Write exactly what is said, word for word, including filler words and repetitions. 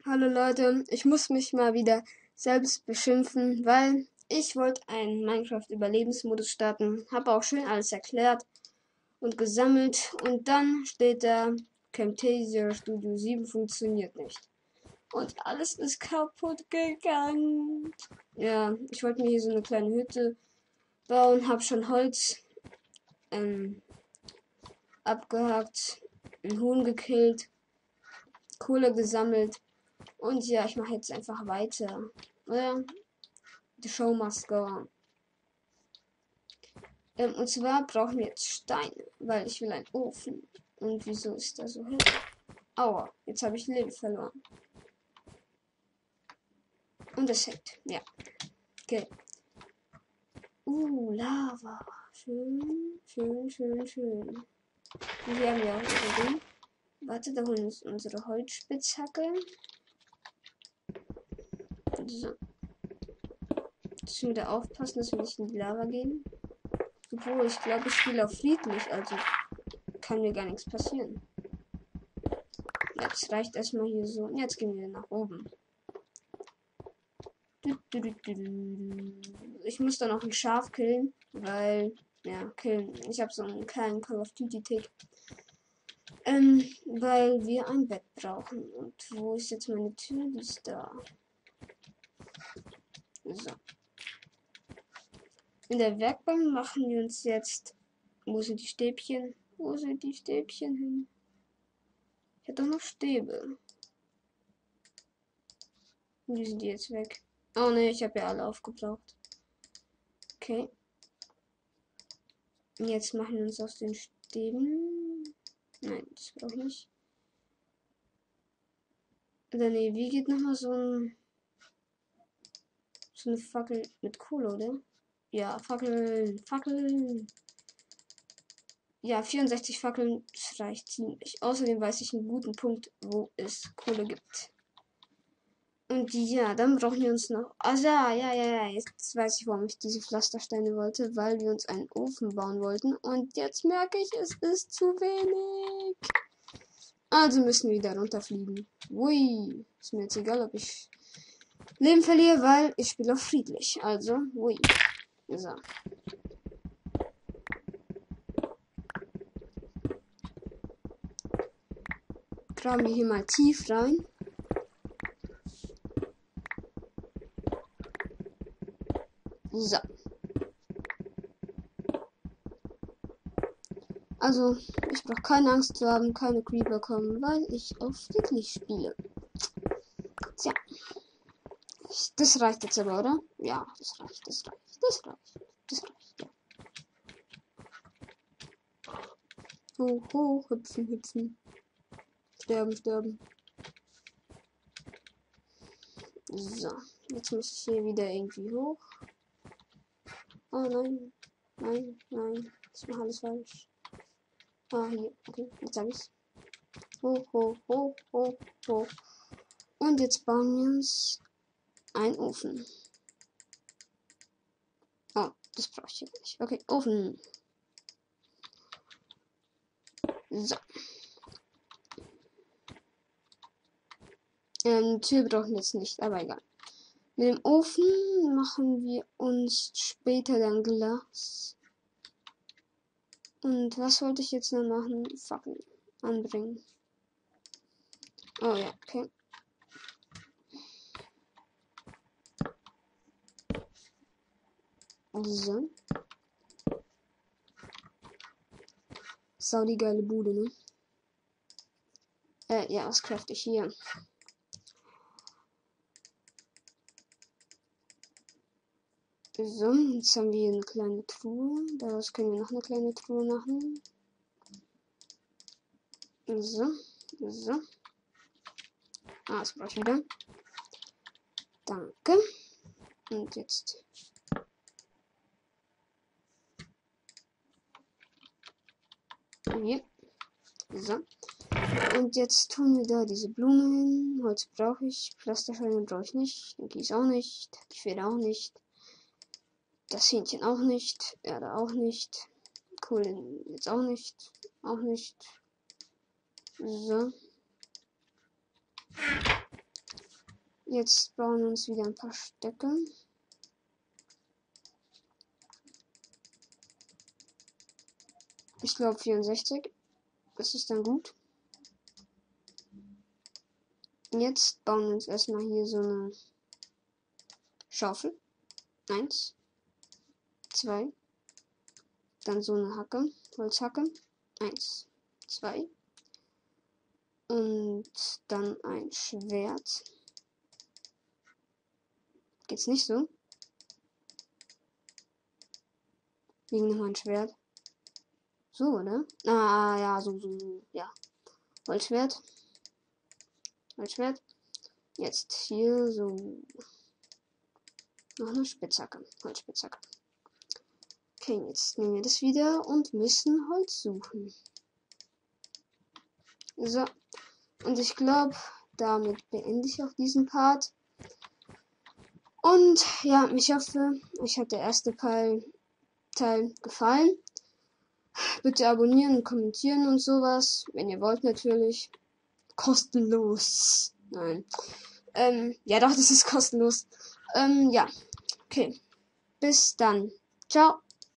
Hallo Leute, ich muss mich mal wieder selbst beschimpfen, weil ich wollte einen Minecraft-Überlebensmodus starten, habe auch schön alles erklärt und gesammelt und dann steht da, Camtasia Studio sieben funktioniert nicht. Und alles ist kaputt gegangen. Ja, ich wollte mir hier so eine kleine Hütte bauen, habe schon Holz ähm, abgehackt, einen Huhn gekillt, Kohle gesammelt. Und ja, ich mache jetzt einfach weiter. Oder? The show must go on. Ähm, und zwar brauchen wir jetzt Steine, weil ich will einen Ofen. Und wieso ist da so hell? Aua, jetzt habe ich Leben verloren. Und das hängt. Ja. Okay. Uh, Lava. Schön, schön, schön, schön. Und hier haben wir auch unsere Ding. Warte, da holen wir uns unsere Holzspitzhacke. So. Jetzt müssen wir da aufpassen, dass wir nicht in die Lava gehen. Obwohl, ich glaube, ich spiele auf friedlich, also kann mir gar nichts passieren. Jetzt reicht erstmal hier so. Jetzt gehen wir nach oben. Ich muss da noch ein Schaf killen, weil, ja, killen. Ich habe so einen kleinen Call of Duty Tick. Ähm, weil wir ein Bett brauchen. Und wo ist jetzt meine Tür? Die ist da. So. In der Werkbank machen wir uns jetzt. Wo sind die Stäbchen? Wo sind die Stäbchen hin? Ich hätte doch noch Stäbe. Die sind jetzt weg. Oh ne, ich habe ja alle aufgebraucht. Okay. Jetzt machen wir uns aus den Stäben. Nein, das brauche ich nicht. Oder ne, wie geht nochmal so ein. So eine Fackel mit Kohle, oder? Ja, Fackeln, Fackeln. Ja, vierundsechzig Fackeln, das reicht ziemlich. Außerdem weiß ich einen guten Punkt, wo es Kohle gibt. Und ja, dann brauchen wir uns noch. Also ja, ja, ja, ja. Jetzt weiß ich, warum ich diese Pflastersteine wollte, weil wir uns einen Ofen bauen wollten. Und jetzt merke ich, es ist zu wenig. Also müssen wir wieder runterfliegen. Ui. Ist mir jetzt egal, ob ich Leben verliere, weil ich spiele auf friedlich. Also, ui. So. Graben wir hier mal tief rein. So. Also, ich brauche keine Angst zu haben, keine Creeper kommen, weil ich auf friedlich spiele. Tja. Das reicht jetzt aber, oder? Ja, das reicht, das reicht, das reicht, das reicht, ja. Hoch, hoch, hüpfen, hüpfen. Sterben, sterben. So, jetzt muss ich hier wieder irgendwie hoch. Oh nein, nein, nein, ich mache alles falsch. Ah, hier, okay, jetzt habe ich's. Hoch, hoch, hoch, hoch, hoch. Und jetzt bauen wir uns einen Ofen. Oh, das brauche ich jetzt nicht. Okay, Ofen. So. Ähm, Tür brauchen wir jetzt nicht, aber egal. Mit dem Ofen machen wir uns später dann Glas. Und was wollte ich jetzt noch machen? Fackeln anbringen. Oh ja, okay. So. Sau die geile Bude, ne? Äh, ja, was crafte ich hier? So, jetzt haben wir hier eine kleine Truhe. Daraus können wir noch eine kleine Truhe machen. So, so. Ah, das brauche ich wieder. Danke. Und jetzt. Hier. So. Und jetzt tun wir da diese Blumen hin. Holz brauche ich. Pflastersteine brauche ich nicht. Den Kies auch nicht. Die Feder auch nicht. Das Hähnchen auch nicht. Erde auch nicht. Kohle jetzt auch nicht. Auch nicht. So. Jetzt bauen wir uns wieder ein paar Stöcke. Ich glaube vierundsechzig. Das ist dann gut. Jetzt bauen wir uns erstmal hier so eine Schaufel. Eins. Zwei. Dann so eine Hacke. Holzhacke. Eins. Zwei. Und dann ein Schwert. Geht's nicht so? Wegen noch ein Schwert. So, oder? Ah, ja, so, so, so. Ja. Holzschwert. Holzschwert. Jetzt hier so. Noch eine Spitzhacke. Holzspitzhacke. Okay, jetzt nehmen wir das wieder und müssen Holz suchen. So. Und ich glaube, damit beende ich auch diesen Part. Und ja, ich hoffe, euch hat der erste Teil, Teil gefallen. Bitte abonnieren und kommentieren und sowas. Wenn ihr wollt natürlich. Kostenlos. Nein. Ähm, ja doch, das ist kostenlos. Ähm, ja. Okay. Bis dann. Ciao.